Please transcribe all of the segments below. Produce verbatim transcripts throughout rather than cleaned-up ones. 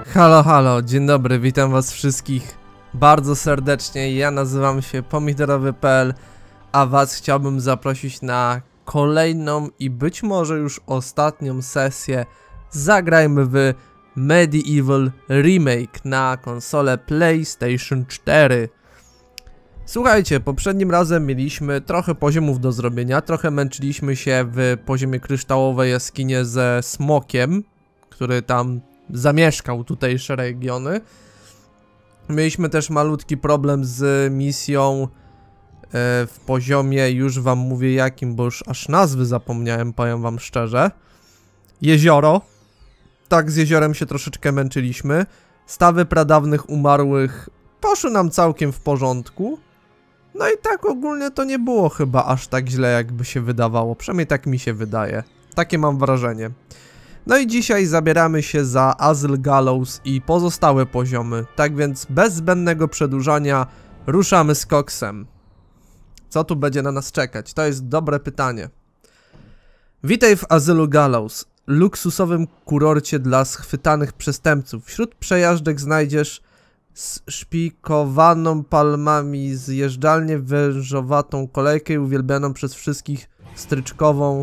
Halo, halo, dzień dobry, witam was wszystkich bardzo serdecznie. Ja nazywam się pomidorowy kropka p l, a was chciałbym zaprosić na kolejną i być może już ostatnią sesję Zagrajmy w Medieval Remake na konsolę PlayStation cztery. Słuchajcie, poprzednim razem mieliśmy trochę poziomów do zrobienia, trochę męczyliśmy się w poziomie kryształowej jaskinie ze smokiem, który tam zamieszkał tutejsze regiony. Mieliśmy też malutki problem z misją e, w poziomie, już wam mówię jakim, bo już aż nazwy zapomniałem, powiem wam szczerze. Jezioro. Tak, z jeziorem się troszeczkę męczyliśmy. Stawy pradawnych umarłych poszły nam całkiem w porządku. No i tak ogólnie to nie było chyba aż tak źle, jakby się wydawało. Przynajmniej tak mi się wydaje. Takie mam wrażenie. No i dzisiaj zabieramy się za Azyl Gallows i pozostałe poziomy. Tak więc bez zbędnego przedłużania ruszamy z koksem. Co tu będzie na nas czekać? To jest dobre pytanie. Witaj w Azylu Gallows, luksusowym kurorcie dla schwytanych przestępców. Wśród przejażdżek znajdziesz szpikowaną palmami zjeżdżalnię, wężowatą kolejkę i uwielbianą przez wszystkich stryczkową.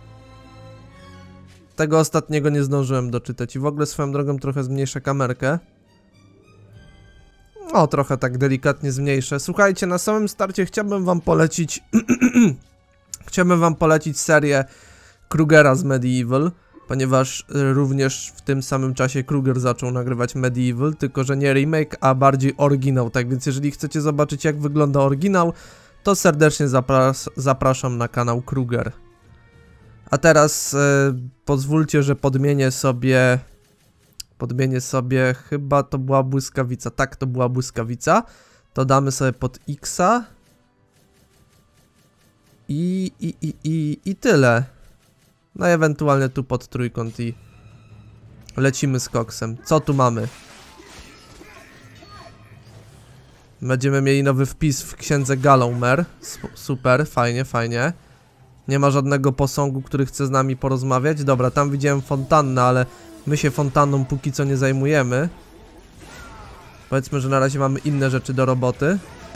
Tego ostatniego nie zdążyłem doczytać i w ogóle swoją drogą trochę zmniejszę kamerkę. O, trochę tak delikatnie zmniejszę. Słuchajcie, na samym starcie chciałbym wam polecić chciałbym wam polecić serię Krugera z Medieval, ponieważ również w tym samym czasie Kruger zaczął nagrywać Medieval, tylko że nie remake, a bardziej oryginał. Tak więc jeżeli chcecie zobaczyć, jak wygląda oryginał, to serdecznie zapras zapraszam na kanał Kruger. A teraz e, pozwólcie, że podmienię sobie, podmienię sobie, chyba to była błyskawica, tak, to była błyskawica, to damy sobie pod X-a i, i, i, i, i tyle. No i ewentualnie tu pod trójkąt i lecimy z koksem. Co tu mamy? Będziemy mieli nowy wpis w księdze Gallowmer, super, fajnie, fajnie. Nie ma żadnego posągu, który chce z nami porozmawiać. Dobra, tam widziałem fontannę, ale my się fontanną póki co nie zajmujemy. Powiedzmy, że na razie mamy inne rzeczy do roboty.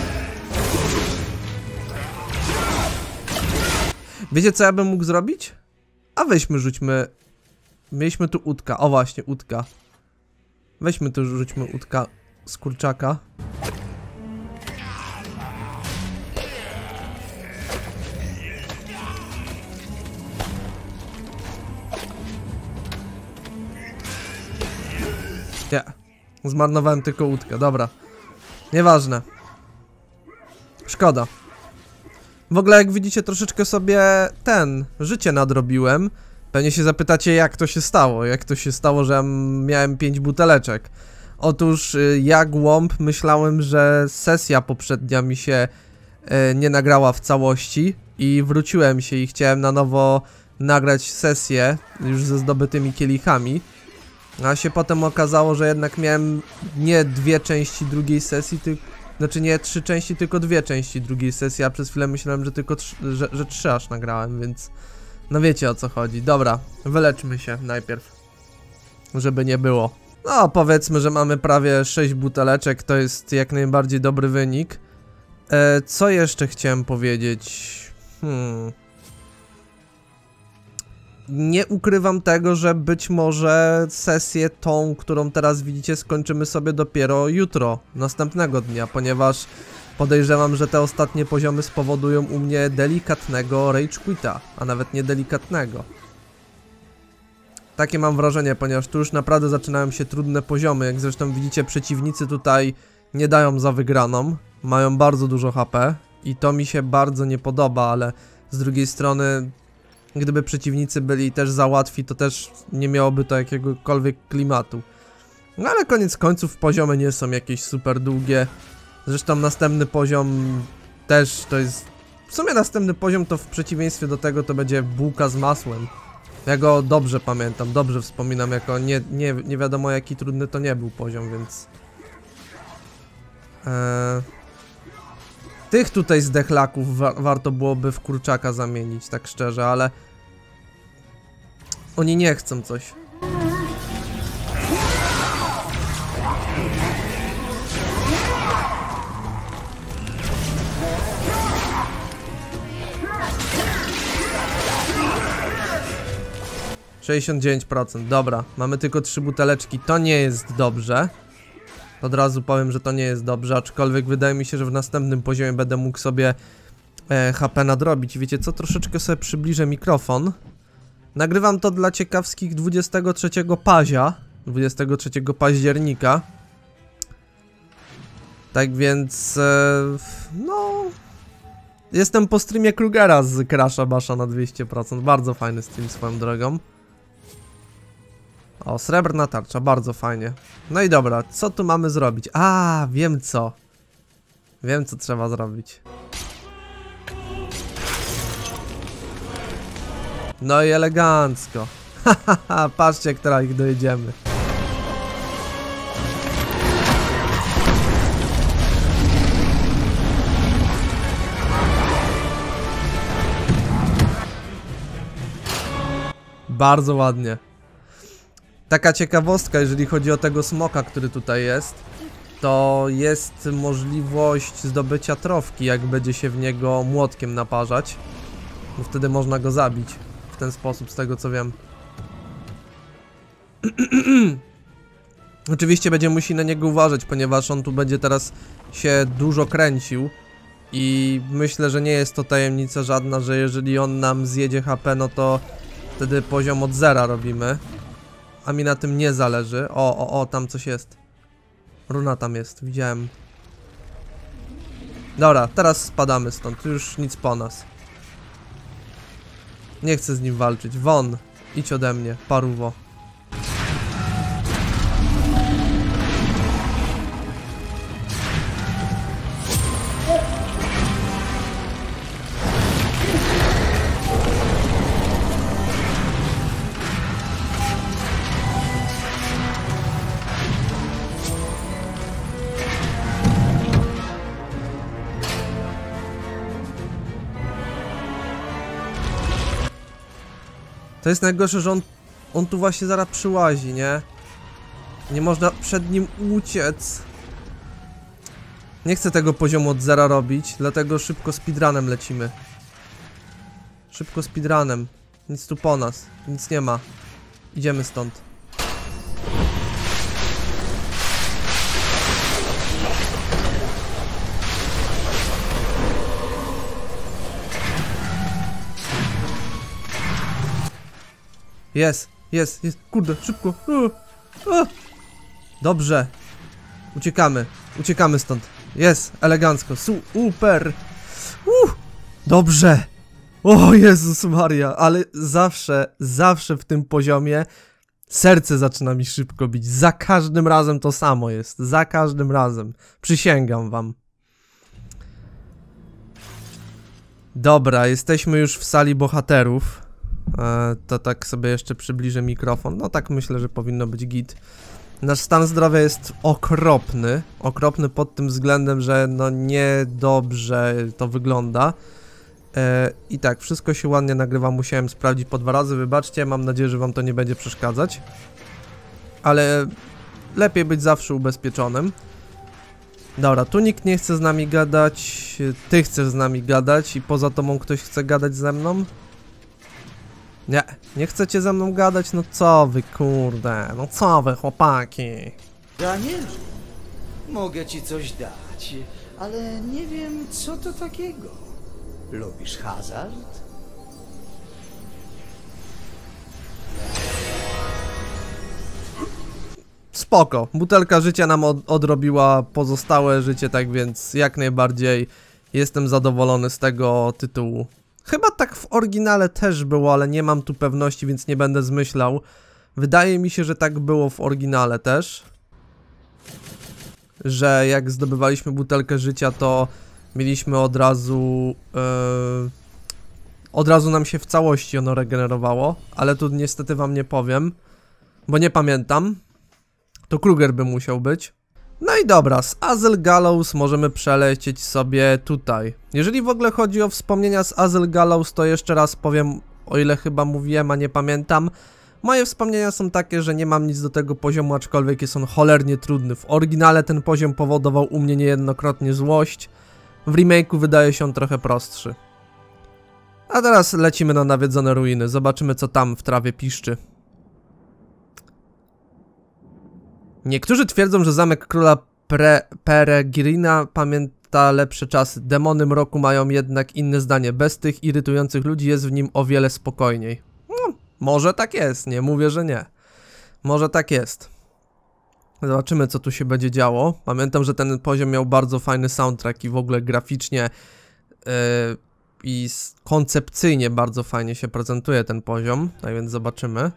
Wiecie, co ja bym mógł zrobić? A weźmy, rzućmy... Mieliśmy tu łódka. O właśnie, łódka. Weźmy tu, rzućmy łódka z kurczaka. Nie, zmarnowałem tylko łódkę, dobra. Nieważne. Szkoda. W ogóle jak widzicie, troszeczkę sobie ten, życie nadrobiłem. Pewnie się zapytacie, jak to się stało. Jak to się stało, że miałem pięć buteleczek. Otóż ja, głąb, myślałem, że sesja poprzednia mi się e, nie nagrała w całości. I wróciłem się i chciałem na nowo nagrać sesję już ze zdobytymi kielichami. A się potem okazało, że jednak miałem nie dwie części drugiej sesji, tylko, znaczy nie trzy części, tylko dwie części drugiej sesji, a przez chwilę myślałem, że tylko trzy, że, że trzy aż nagrałem, więc no wiecie, o co chodzi. Dobra, wyleczmy się najpierw, żeby nie było. No, powiedzmy, że mamy prawie sześć buteleczek, to jest jak najbardziej dobry wynik. E, co jeszcze chciałem powiedzieć? Hmm... Nie ukrywam tego, że być może sesję tą, którą teraz widzicie, skończymy sobie dopiero jutro, następnego dnia, ponieważ podejrzewam, że te ostatnie poziomy spowodują u mnie delikatnego rage quita, a nawet nie delikatnego. Takie mam wrażenie, ponieważ tu już naprawdę zaczynają się trudne poziomy, jak zresztą widzicie, przeciwnicy tutaj nie dają za wygraną, mają bardzo dużo H P i to mi się bardzo nie podoba, ale z drugiej strony... Gdyby przeciwnicy byli też za łatwi, to też nie miałoby to jakiegokolwiek klimatu. No ale koniec końców poziomy nie są jakieś super długie. Zresztą następny poziom też to jest... W sumie następny poziom to w przeciwieństwie do tego to będzie bułka z masłem. Ja go dobrze pamiętam, dobrze wspominam, jako nie, nie, nie wiadomo jaki trudny to nie był poziom, więc... Eee... Tych tutaj zdechlaków wa warto byłoby w kurczaka zamienić, tak szczerze, ale... Oni nie chcą coś. sześćdziesiąt dziewięć procent, dobra. Mamy tylko trzy buteleczki, to nie jest dobrze. Od razu powiem, że to nie jest dobrze, aczkolwiek wydaje mi się, że w następnym poziomie będę mógł sobie e, H P nadrobić. Wiecie co, troszeczkę sobie przybliżę mikrofon. Nagrywam to dla ciekawskich dwudziestego trzeciego pazia, dwudziestego trzeciego października. Tak więc, e, no... Jestem po streamie Krugera z Crasha Basha na dwieście procent. Bardzo fajny stream swoją drogą. O, srebrna tarcza, bardzo fajnie. No i dobra, co tu mamy zrobić? A, wiem co. Wiem co trzeba zrobić. No i elegancko. Hahaha, patrzcie, która ich dojedziemy. Bardzo ładnie. Taka ciekawostka, jeżeli chodzi o tego smoka, który tutaj jest, to jest możliwość zdobycia trofki, jak będzie się w niego młotkiem naparzać. Bo wtedy można go zabić w ten sposób, z tego co wiem. Oczywiście będziemy musieli na niego uważać, ponieważ on tu będzie teraz się dużo kręcił. I myślę, że nie jest to tajemnica żadna, że jeżeli on nam zjedzie H P, no to wtedy poziom od zera robimy. A mi na tym nie zależy. O, o, o, tam coś jest. Runa tam jest, widziałem. Dobra, teraz spadamy stąd, już nic po nas. Nie chcę z nim walczyć, won. Idź ode mnie, paruwo. To jest najgorsze, że on, on tu właśnie zaraz przyłazi, nie? Nie można przed nim uciec. Nie chcę tego poziomu od zera robić, dlatego szybko speedrunem lecimy. Szybko speedrunem. Nic tu po nas, nic nie ma. Idziemy stąd. Jest, jest, jest, kurde, szybko. Uh, uh. Dobrze. Uciekamy, uciekamy stąd. Jest, elegancko, super. Uh, dobrze. O Jezus Maria, ale zawsze, zawsze w tym poziomie serce zaczyna mi szybko bić. Za każdym razem to samo jest, za każdym razem. Przysięgam wam. Dobra, jesteśmy już w sali bohaterów. E, to tak sobie jeszcze przybliżę mikrofon. No tak myślę, że powinno być git. Nasz stan zdrowia jest okropny. Okropny pod tym względem, że no niedobrze to wygląda. e, I tak, wszystko się ładnie nagrywa. Musiałem sprawdzić po dwa razy. Wybaczcie, mam nadzieję, że wam to nie będzie przeszkadzać. Ale lepiej być zawsze ubezpieczonym. Dobra, tu nikt nie chce z nami gadać. Ty chcesz z nami gadać i poza tobą ktoś chce gadać ze mną? Nie, nie chcecie ze mną gadać? No co wy, kurde, no co wy, chłopaki? Daniel, mogę ci coś dać, ale nie wiem, co to takiego. Lubisz hazard? Spoko, butelka życia nam od odrobiła pozostałe życie, tak więc jak najbardziej jestem zadowolony z tego tytułu. Chyba tak w oryginale też było, ale nie mam tu pewności, więc nie będę zmyślał. Wydaje mi się, że tak było w oryginale też. Że jak zdobywaliśmy butelkę życia, to mieliśmy od razu... Yy, od razu nam się w całości ono regenerowało. Ale tu niestety wam nie powiem, bo nie pamiętam. To Kruger by musiał być. No i dobra, z Azyl Gallows możemy przelecieć sobie tutaj. Jeżeli w ogóle chodzi o wspomnienia z Azyl Gallows, to jeszcze raz powiem, o ile chyba mówiłem, a nie pamiętam. Moje wspomnienia są takie, że nie mam nic do tego poziomu, aczkolwiek jest on cholernie trudny. W oryginale ten poziom powodował u mnie niejednokrotnie złość. W remake'u wydaje się on trochę prostszy. A teraz lecimy na nawiedzone ruiny, zobaczymy co tam w trawie piszczy. Niektórzy twierdzą, że zamek króla Pre Peregrina pamięta lepsze czasy. Demony mroku mają jednak inne zdanie. Bez tych irytujących ludzi jest w nim o wiele spokojniej. No, może tak jest, nie mówię, że nie. Może tak jest. Zobaczymy, co tu się będzie działo. Pamiętam, że ten poziom miał bardzo fajny soundtrack i w ogóle graficznie yy, i koncepcyjnie bardzo fajnie się prezentuje ten poziom. Tak więc zobaczymy.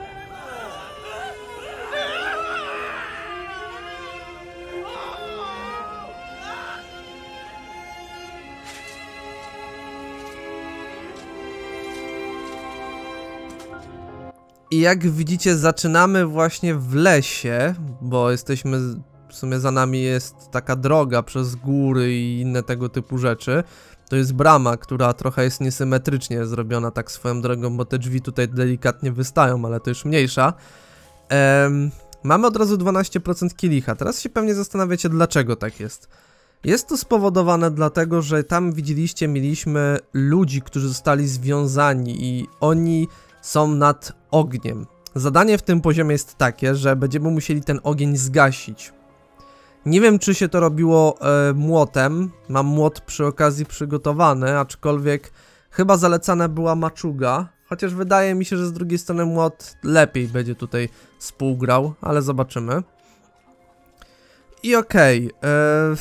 I jak widzicie, zaczynamy właśnie w lesie, bo jesteśmy, w sumie za nami jest taka droga przez góry i inne tego typu rzeczy. To jest brama, która trochę jest niesymetrycznie zrobiona tak swoją drogą, bo te drzwi tutaj delikatnie wystają, ale to już mniejsza. Ehm, mamy od razu dwanaście procent kielicha. Teraz się pewnie zastanawiacie, dlaczego tak jest. Jest to spowodowane dlatego, że tam widzieliście, mieliśmy ludzi, którzy zostali związani i oni są nad ogniem. Zadanie w tym poziomie jest takie, że będziemy musieli ten ogień zgasić. Nie wiem, czy się to robiło e, młotem. Mam młot przy okazji przygotowany, aczkolwiek chyba zalecana była maczuga. Chociaż wydaje mi się, że z drugiej strony młot lepiej będzie tutaj współgrał, ale zobaczymy. I okej. Okay, e,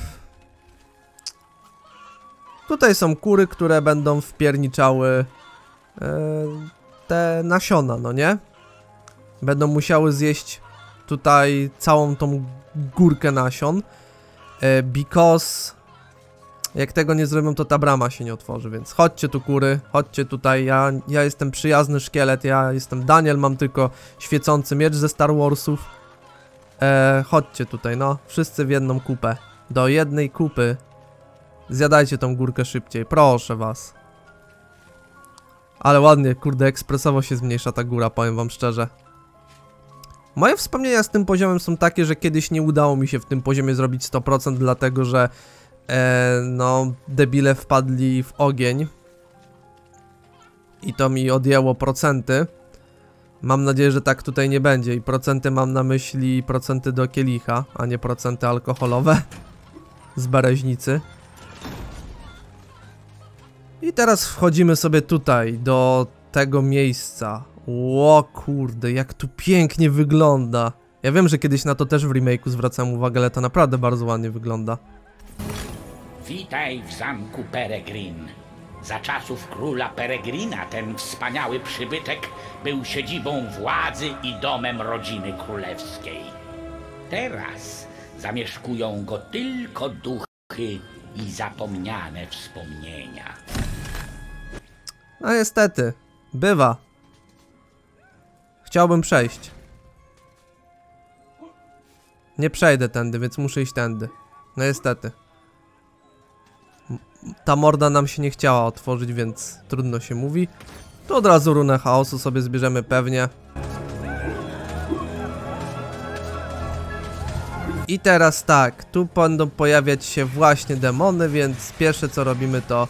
tutaj są kury, które będą wpierniczały e, te nasiona, no nie? Będą musiały zjeść tutaj całą tą górkę nasion, e, because jak tego nie zrobią, to ta brama się nie otworzy, więc chodźcie tu kury, chodźcie tutaj, ja, ja jestem przyjazny szkielet, ja jestem Daniel, mam tylko świecący miecz ze Star Warsów. E, chodźcie tutaj, no, wszyscy w jedną kupę, do jednej kupy. Zjadajcie tą górkę szybciej, proszę was. Ale ładnie, kurde, ekspresowo się zmniejsza ta góra, powiem wam szczerze. Moje wspomnienia z tym poziomem są takie, że kiedyś nie udało mi się w tym poziomie zrobić sto procent, dlatego że e, no, debile wpadli w ogień. I to mi odjęło procenty. Mam nadzieję, że tak tutaj nie będzie. I procenty mam na myśli procenty do kielicha, a nie procenty alkoholowe z bereźnicy. I teraz wchodzimy sobie tutaj, do tego miejsca. Ło kurde, jak tu pięknie wygląda. Ja wiem, że kiedyś na to też w remake'u zwracam uwagę, ale to naprawdę bardzo ładnie wygląda. Witaj w zamku Peregrin. Za czasów króla Peregrina ten wspaniały przybytek był siedzibą władzy i domem rodziny królewskiej. Teraz zamieszkują go tylko duchy i zapomniane wspomnienia. No niestety, bywa. Chciałbym przejść. Nie przejdę tędy, więc muszę iść tędy. No niestety. Ta morda nam się nie chciała otworzyć, więc trudno się mówi. Tu od razu runę chaosu sobie zbierzemy pewnie. I teraz tak, tu będą pojawiać się właśnie demony, więc pierwsze co robimy to...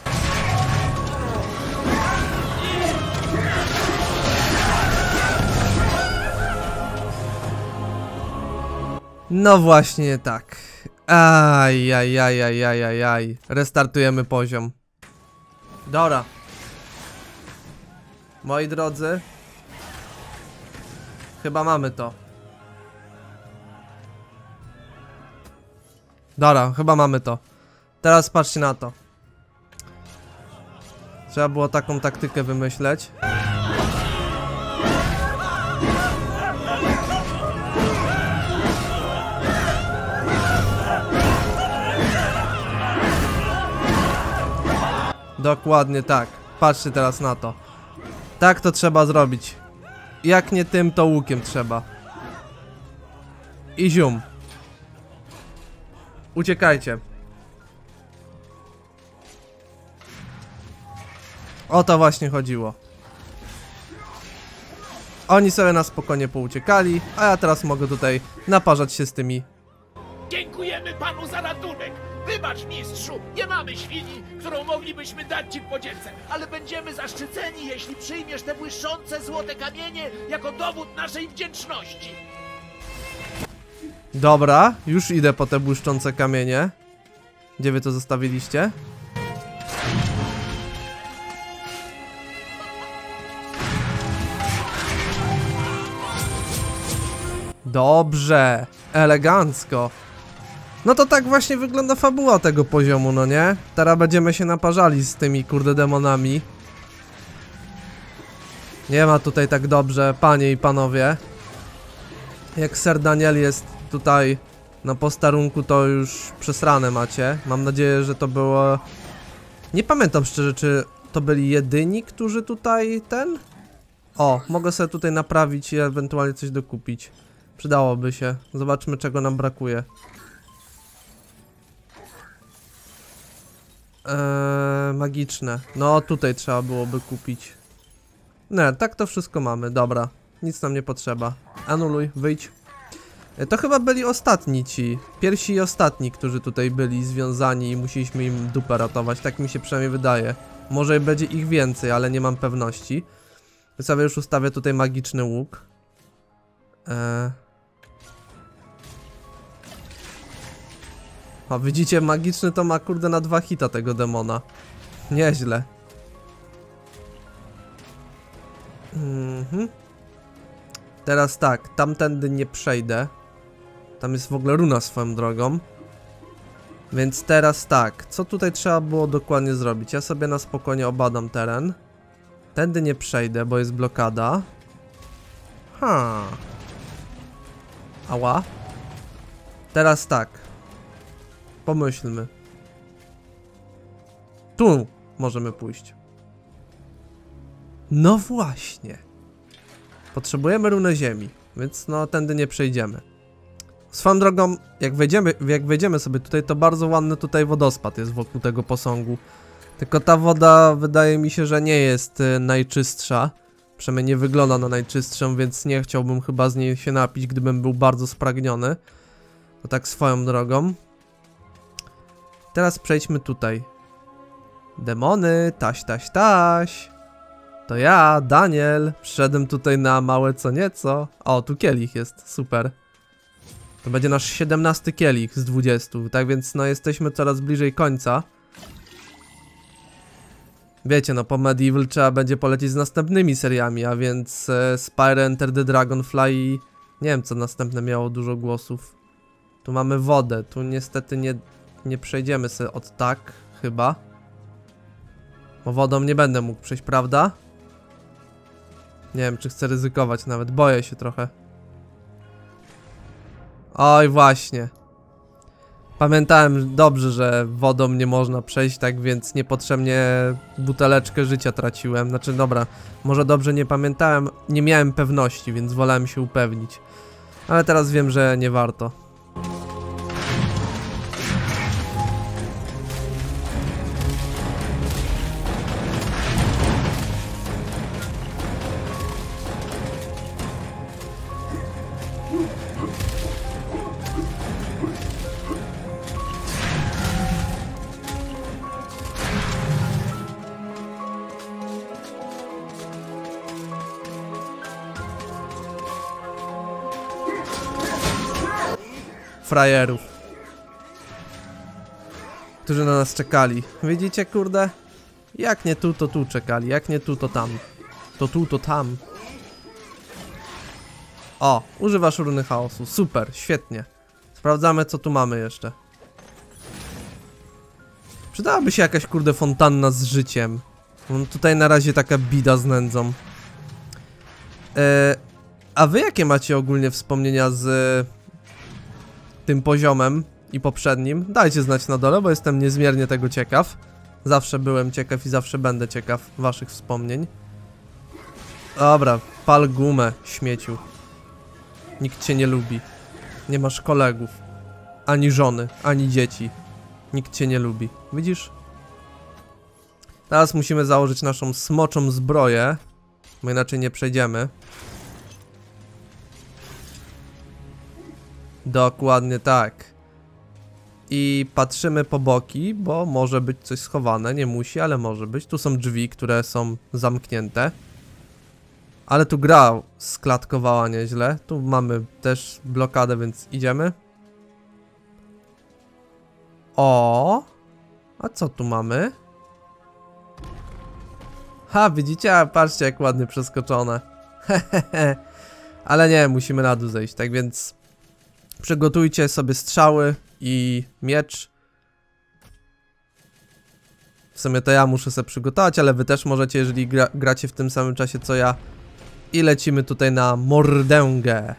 No właśnie tak. Aj, aj, aj, aj, aj, aj, aj. Restartujemy poziom. Dobra. Moi drodzy. Chyba mamy to. Dobra, chyba mamy to. Teraz patrzcie na to. Trzeba było taką taktykę wymyśleć. Dokładnie tak. Patrzcie teraz na to. Tak to trzeba zrobić. Jak nie tym, to łukiem trzeba. I zium. Uciekajcie. O to właśnie chodziło. Oni sobie na spokojnie pouciekali, a ja teraz mogę tutaj naparzać się z tymi. Dziękujemy panu za ratunek. Wybacz, mistrzu, nie mamy świni, którą moglibyśmy dać ci w podzięce, ale będziemy zaszczyceni, jeśli przyjmiesz te błyszczące złote kamienie jako dowód naszej wdzięczności. Dobra, już idę po te błyszczące kamienie. Gdzie wy to zostawiliście? Dobrze, elegancko. No to tak właśnie wygląda fabuła tego poziomu, no nie? Teraz będziemy się naparzali z tymi kurde demonami. Nie ma tutaj tak dobrze, panie i panowie. Jak Ser Daniel jest tutaj na posterunku, to już przesrane macie. Mam nadzieję, że to było... Nie pamiętam szczerze, czy to byli jedyni, którzy tutaj ten... O, mogę sobie tutaj naprawić i ewentualnie coś dokupić. Przydałoby się. Zobaczmy, czego nam brakuje. Eee, magiczne. No, tutaj trzeba byłoby kupić. Nie, tak to wszystko mamy. Dobra. Nic nam nie potrzeba. Anuluj, wyjdź. E, to chyba byli ostatni ci. Pierwsi i ostatni, którzy tutaj byli związani i musieliśmy im dupę ratować. Tak mi się przynajmniej wydaje. Może będzie ich więcej, ale nie mam pewności. Ja sobie już ustawię tutaj magiczny łuk. Eee... O, widzicie, magiczny to ma kurde na dwa hita tego demona. Nieźle. Mhm. Teraz tak, tamtędy nie przejdę. Tam jest w ogóle runa swoją drogą. Więc teraz tak, co tutaj trzeba było dokładnie zrobić? Ja sobie na spokojnie obadam teren. Tędy nie przejdę, bo jest blokada. Ha. Ała. Teraz tak. Pomyślmy. Tu możemy pójść. No właśnie. Potrzebujemy runę ziemi, więc no tędy nie przejdziemy. Swoją drogą, jak wejdziemy, jak wejdziemy sobie tutaj, to bardzo ładny tutaj wodospad jest wokół tego posągu. Tylko ta woda wydaje mi się, że nie jest y, najczystsza. Przynajmniej nie wygląda na najczystszą, więc nie chciałbym chyba z niej się napić, gdybym był bardzo spragniony. To tak swoją drogą. Teraz przejdźmy tutaj. Demony, taś, taś, taś. To ja, Daniel. Przyszedłem tutaj na małe co nieco. O, tu kielich jest, super. To będzie nasz siedemnasty kielich z dwudziestu. Tak więc no jesteśmy coraz bliżej końca. Wiecie, no po Medieval trzeba będzie polecieć z następnymi seriami, a więc e, Spyro Enter the Dragonfly i... Nie wiem co następne miało dużo głosów. Tu mamy wodę, tu niestety nie, nie przejdziemy sobie od tak, chyba. Bo wodą nie będę mógł przejść, prawda? Nie wiem, czy chcę ryzykować nawet, boję się trochę. Oj, właśnie. Pamiętałem dobrze, że wodą nie można przejść, tak więc niepotrzebnie buteleczkę życia traciłem. Znaczy, dobra, może dobrze nie pamiętałem, nie miałem pewności, więc wolałem się upewnić. Ale teraz wiem, że nie warto. Frajerów, którzy na nas czekali. Widzicie, kurde? Jak nie tu, to tu czekali. Jak nie tu, to tam. To tu, to tam. O, używasz runy chaosu. Super, świetnie. Sprawdzamy, co tu mamy jeszcze. Przydałaby się jakaś, kurde, fontanna z życiem. Mam tutaj na razie taka bida z nędzą. Eee, a wy jakie macie ogólnie wspomnienia z... tym poziomem i poprzednim? Dajcie znać na dole, bo jestem niezmiernie tego ciekaw. Zawsze byłem ciekaw i zawsze będę ciekaw waszych wspomnień. Dobra, pal gumę, śmieciu. Nikt cię nie lubi. Nie masz kolegów. Ani żony, ani dzieci. Nikt cię nie lubi. Widzisz? Teraz musimy założyć naszą smoczą zbroję, bo inaczej nie przejdziemy. Dokładnie tak. I patrzymy po boki, bo może być coś schowane, nie musi, ale może być. Tu są drzwi, które są zamknięte. Ale tu gra sklatkowała nieźle. Tu mamy też blokadę, więc idziemy. O! A co tu mamy? Ha, widzicie? A, patrzcie, jak ładnie przeskoczone. Hehehe. Ale nie, musimy na dół zejść, tak więc przygotujcie sobie strzały i miecz. W sumie to ja muszę sobie przygotować, ale wy też możecie, jeżeli gra gracie w tym samym czasie co ja. I lecimy tutaj na mordęgę.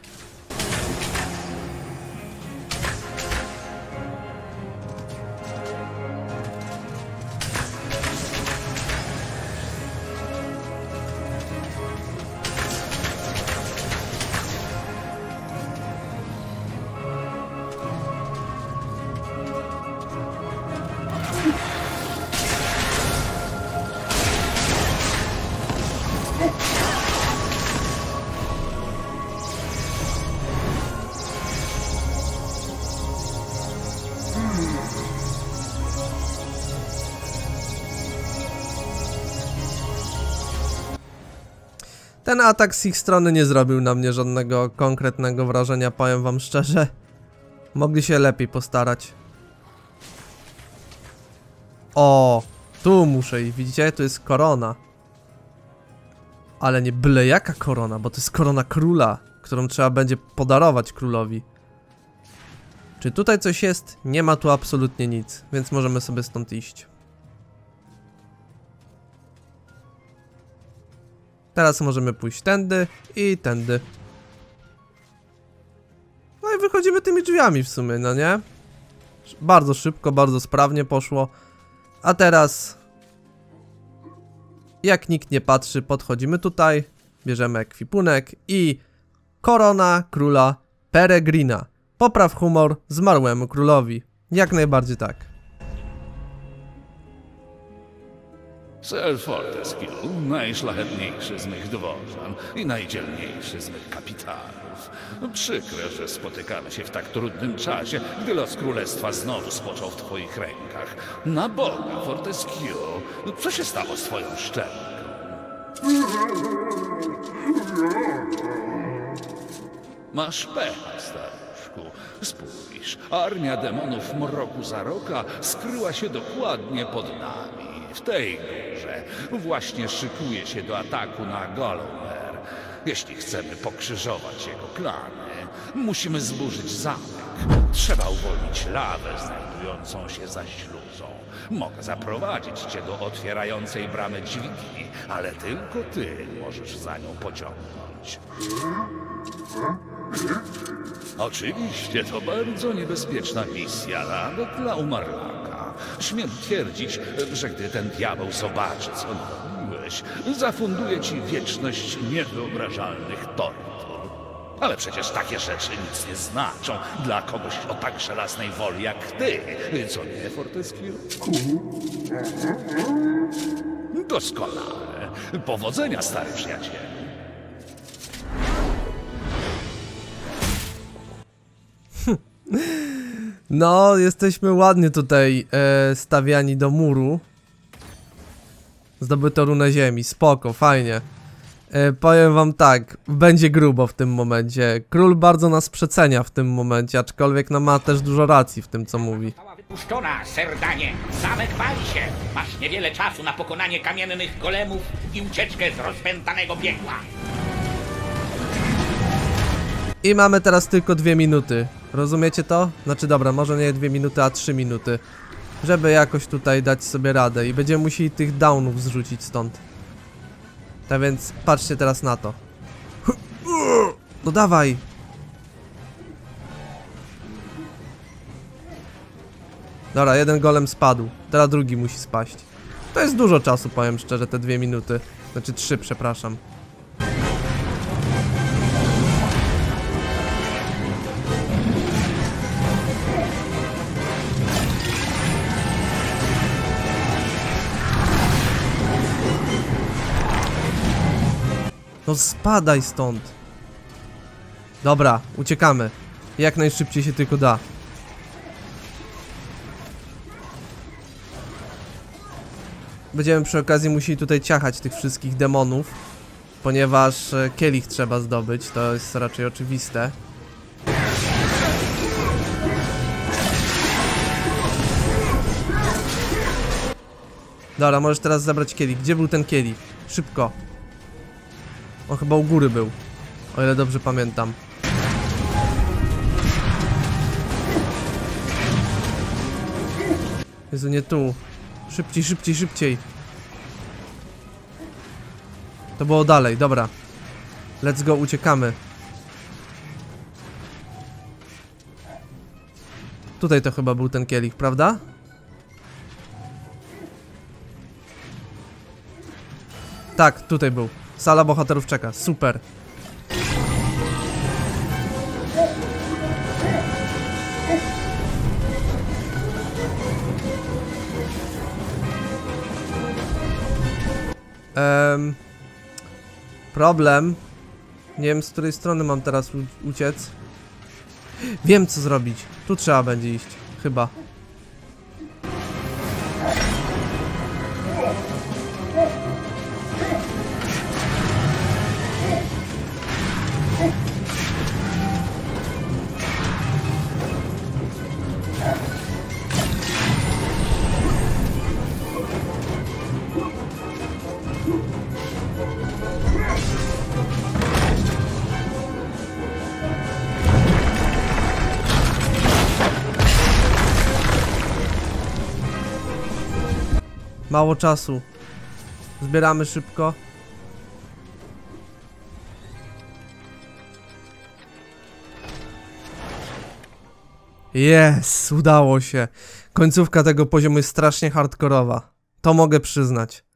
Ten atak z ich strony nie zrobił na mnie żadnego konkretnego wrażenia, powiem wam szczerze. Mogli się lepiej postarać. O, tu muszę iść, widzicie? Tu jest korona. Ale nie byle jaka korona, bo to jest korona króla, którą trzeba będzie podarować królowi. Czy tutaj coś jest? Nie ma tu absolutnie nic, więc możemy sobie stąd iść. Teraz możemy pójść tędy i tędy. No i wychodzimy tymi drzwiami w sumie, no nie? Bardzo szybko, bardzo sprawnie poszło. A teraz, jak nikt nie patrzy, podchodzimy tutaj, bierzemy ekwipunek i korona króla Peregrina. Popraw humor zmarłemu królowi. Jak najbardziej tak. Sir Fortescue, najszlachetniejszy z mych dworzan i najdzielniejszy z mych kapitanów. Przykre, że spotykamy się w tak trudnym czasie, gdy los królestwa znowu spoczął w twoich rękach. Na Boga, Fortescue, co się stało z twoją szczęką? Masz pecha, staruszku. Spójrz, armia demonów mroku Zaroka skryła się dokładnie pod nami. W tej górze właśnie szykuje się do ataku na Golomer. Jeśli chcemy pokrzyżować jego plany, musimy zburzyć zamek. Trzeba uwolnić lawę znajdującą się za śluzą. Mogę zaprowadzić cię do otwierającej bramę dźwigni, ale tylko ty możesz za nią pociągnąć. Oczywiście to bardzo niebezpieczna misja, nawet dla umarłaka. Śmiem twierdzić, że gdy ten diabeł zobaczy, co narobiłeś, zafunduje ci wieczność niewyobrażalnych tortur. Ale przecież takie rzeczy nic nie znaczą dla kogoś o tak żelaznej woli jak ty, co nie, Fortescue? Doskonale. Powodzenia, stary przyjacielu. No, jesteśmy ładnie tutaj e, stawiani do muru. Zdobyto runę ziemi, spoko, fajnie. e, Powiem wam tak, będzie grubo w tym momencie. Król bardzo nas przecenia w tym momencie, aczkolwiek no, ma też dużo racji w tym, co mówi. Została wypuszczona, Serdanie. Zamek pali się. Masz niewiele czasu na pokonanie kamiennych golemów i ucieczkę z rozpętanego piekła. I mamy teraz tylko dwie minuty. Rozumiecie to? Znaczy dobra, może nie dwie minuty, a trzy minuty. Żeby jakoś tutaj dać sobie radę. I będziemy musieli tych downów zrzucić stąd. Tak więc patrzcie teraz na to. No dawaj! Dobra, jeden golem spadł. Teraz drugi musi spaść. To jest dużo czasu, powiem szczerze, te dwie minuty. Znaczy trzy, przepraszam. No spadaj stąd. Dobra, uciekamy. Jak najszybciej się tylko da. Będziemy przy okazji musieli tutaj ciachać tych wszystkich demonów. Ponieważ e, kielich trzeba zdobyć, to jest raczej oczywiste. Dobra, możesz teraz zabrać kielich. Gdzie był ten kielich? Szybko. On chyba u góry był, o ile dobrze pamiętam. Jezu, nie tu. Szybciej, szybciej, szybciej. To było dalej, dobra. Let's go, uciekamy. Tutaj to chyba był ten kielich, prawda? Tak, tutaj był. Sala bohaterów czeka, super. Um, problem. Nie wiem, z której strony mam teraz uciec. Wiem, co zrobić. Tu trzeba będzie iść, chyba. Mało czasu. Zbieramy szybko. Jest, udało się. Końcówka tego poziomu jest strasznie hardkorowa. To mogę przyznać.